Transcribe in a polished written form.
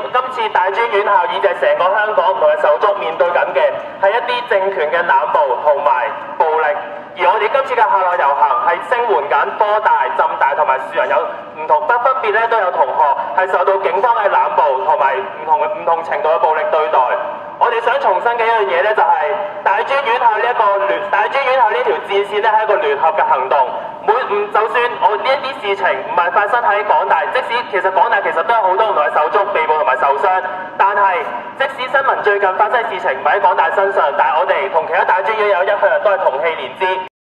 今次大專院校以至係成個香港唔同嘅手足面對緊嘅係一啲政權嘅濫捕同埋暴力，而我哋今次嘅校內遊行係聲援緊科大、浸大同埋樹仁有唔同分別咧都有同學係受到警方嘅濫捕同埋唔同程度嘅暴力對待。我哋想重申嘅一樣嘢咧，就係大專院校呢條戰線咧係一個聯合嘅行動。就算我呢一啲事情唔係發生喺港大，即使其實港大其實都有好多唔同嘅手足被捕同埋受傷，但係即使新聞最近發生嘅事情唔係喺港大身上，但係我哋同其他大專院有一向都係同氣連枝。